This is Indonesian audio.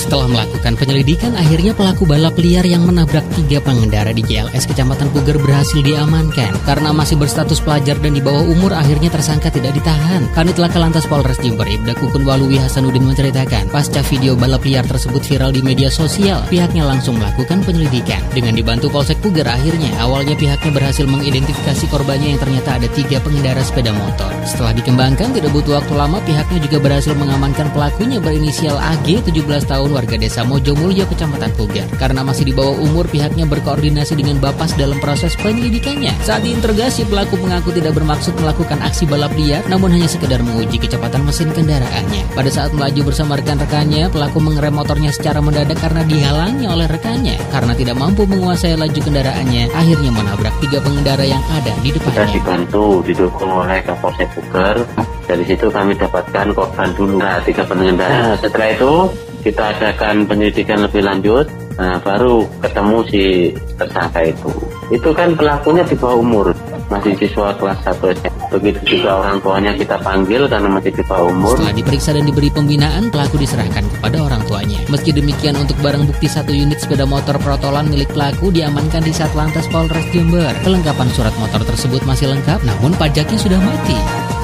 Setelah melakukan penyelidikan, akhirnya pelaku balap liar yang menabrak 3 pengendara di JLS Kecamatan Puger berhasil diamankan. Karena masih berstatus pelajar dan di bawah umur, akhirnya tersangka tidak ditahan. Kanit Laka Lantas Polres Jember Ibda Kukun Waluwi Hasanuddin menceritakan, pasca video balap liar tersebut viral di media sosial, pihaknya langsung melakukan penyelidikan. Dengan dibantu Polsek Puger, akhirnya awalnya pihaknya berhasil mengidentifikasi korbannya yang ternyata ada 3 pengendara sepeda motor. Setelah dikembangkan, tidak butuh waktu lama, pihaknya juga berhasil mengamankan pelakunya berinisial AG, 17 tahun, warga desa Mojomulyo, Kecamatan Puger. Karena masih di bawah umur, pihaknya berkoordinasi dengan Bapas dalam proses penyelidikannya. Saat diinterogasi, pelaku mengaku tidak bermaksud melakukan aksi balap liar, namun hanya sekedar menguji kecepatan mesin kendaraannya. Pada saat melaju bersama rekan-rekannya, pelaku mengerem motornya secara mendadak karena dihalangi oleh rekannya. Karena tidak mampu menguasai laju kendaraannya, akhirnya menabrak 3 pengendara yang ada di depannya. Kita dibantu, didukung oleh Kapolsek Puger. Dari situ kami dapatkan korban dulu. 3 pengendara. Setelah itu kita adakan penyelidikan lebih lanjut, baru ketemu si tersangka itu. Itu kan pelakunya di bawah umur, masih siswa kelas 1 SMP. Begitu juga orang tuanya kita panggil karena masih di bawah umur. Setelah diperiksa dan diberi pembinaan, pelaku diserahkan kepada orang tuanya. Meski demikian, untuk barang bukti 1 unit sepeda motor protolan milik pelaku diamankan di Satlantas Polres Jember. Kelengkapan surat motor tersebut masih lengkap, namun pajaknya sudah mati.